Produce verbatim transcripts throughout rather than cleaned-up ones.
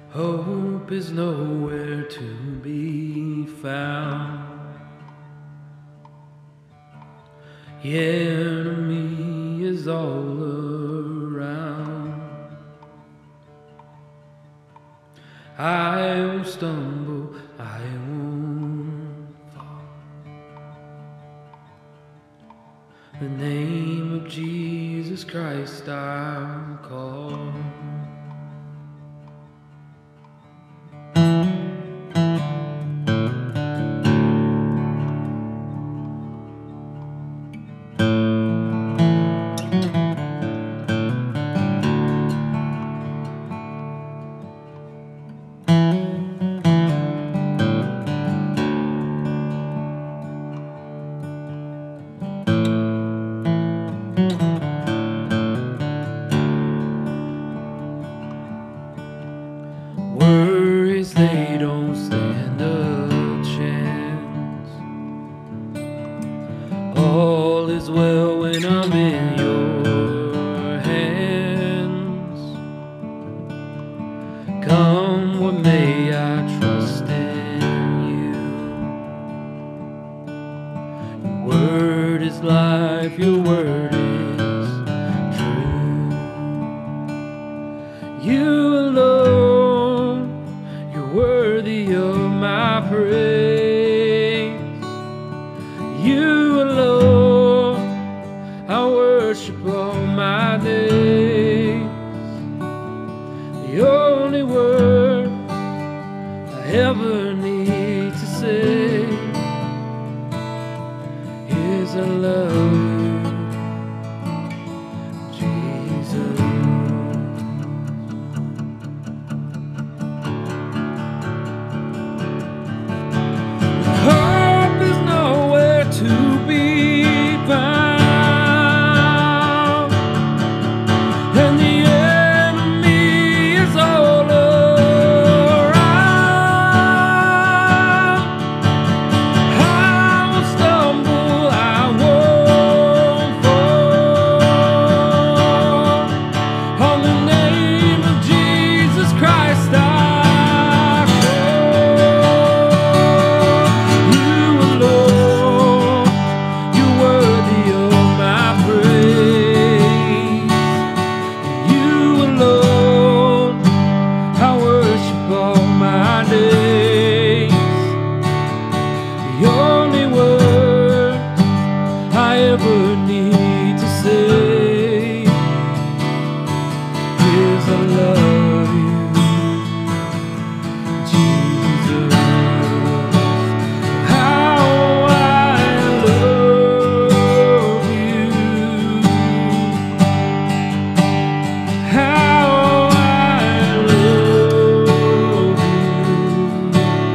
Hope is nowhere to be found. The enemy is all around. I won't stumble, I won't fall. The name of Jesus Christ I'll call. Worries, they don't stand a chance. All is well when I'm in your hands. Come what may, I trust in you. Your word is life, your word is true. You alone, worthy of my praise. You alone, I worship all my days. The only word I ever need to say is I love you, Jesus. Need to say is I love you, Jesus. How I love you, how I love you,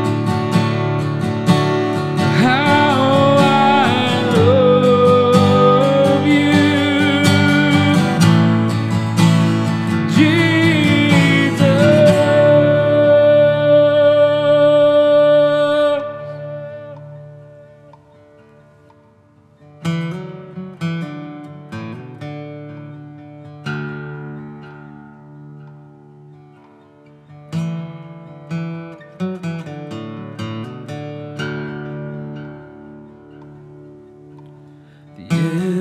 how I love you. The